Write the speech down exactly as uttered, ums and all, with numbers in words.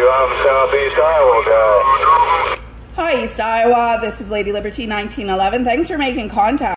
I'm Southeast Iowa guy. Hi, East Iowa. This is Lady Liberty nineteen eleven. Thanks for making contact.